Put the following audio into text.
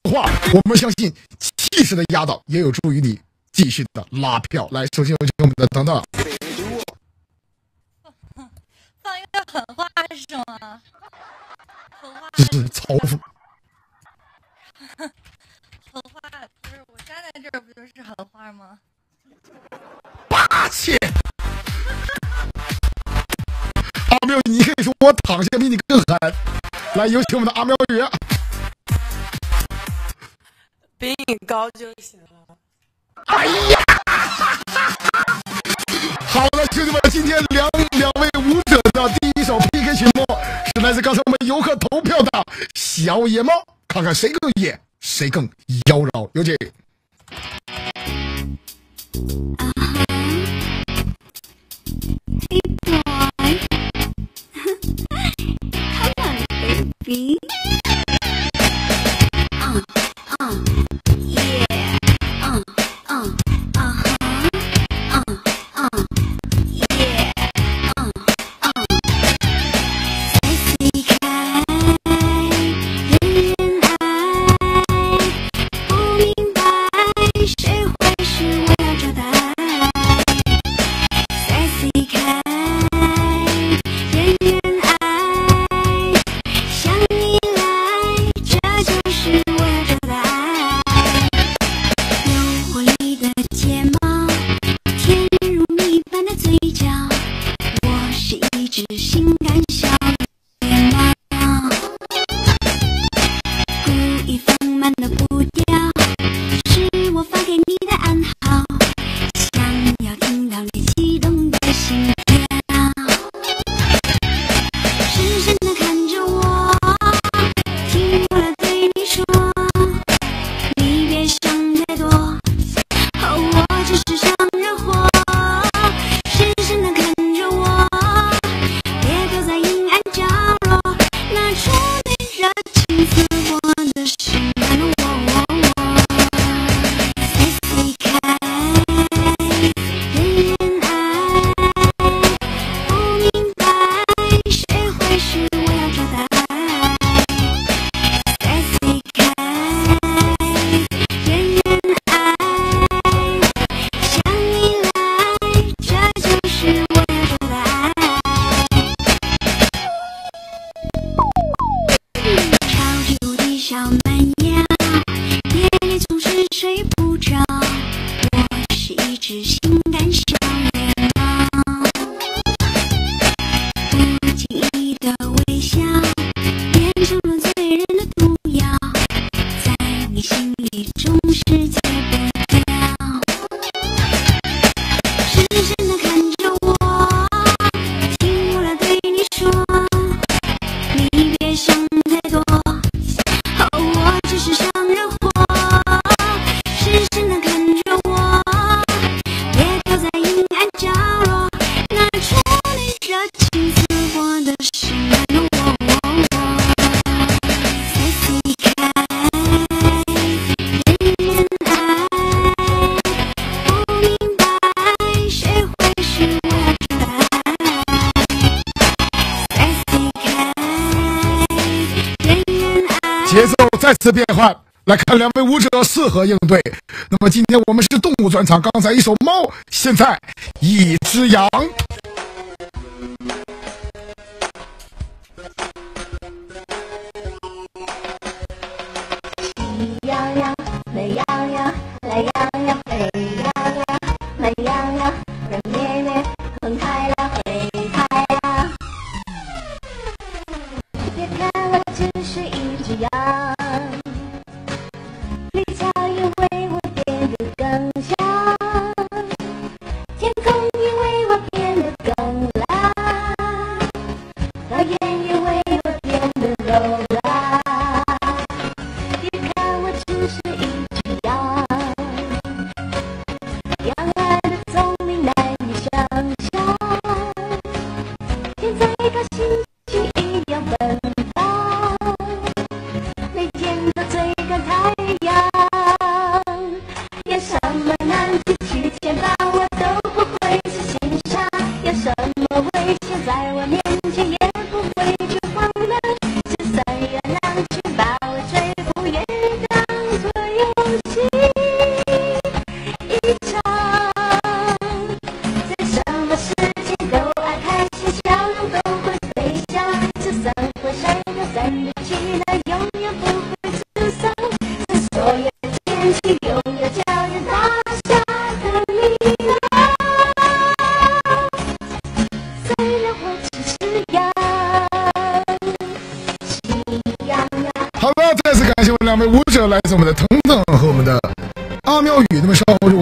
话，我们相信气势的压倒也有助于你继续的拉票。来，首先有请我们的等等。 放一个狠话是什么？狠话这是嘲讽。 狠话就是我站在这儿，不就是狠话吗？ 霸气！阿喵，你可以说我躺下比你更狠。来，有请我们的阿喵语。 比你高就行了。 哎呀！好了，兄弟们，今天两位舞者的第一首 PK 曲目是来自刚才我们游客投票的小野猫，看看谁更野，谁更妖娆。有请。 Baby. 再次变换，来看两位舞者适合应对。那么今天我们是动物专场，刚才一首猫，现在一只羊。 羊羊美羊羊，来羊羊沸羊羊，慢羊羊软绵绵，分开了会开呀。别看我只是一只羊。更香，天空因为我变得更蓝。 来自我们的腾腾和我们的阿喵语。那么稍后